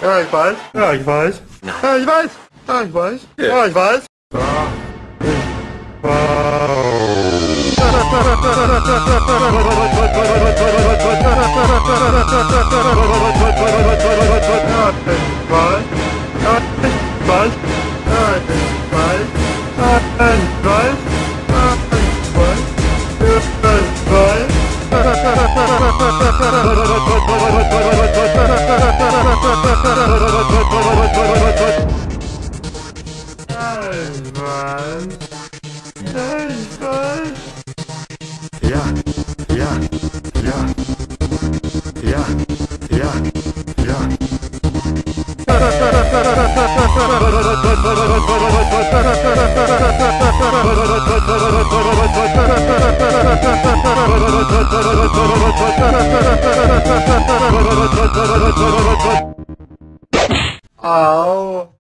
Ja, ich weiß. Ja, ich weiß. Nein. Ja, ich weiß. Ja, ich weiß. Ja. Ja, ich weiß. Ja, ja, ja, ja, ja, ja. Au.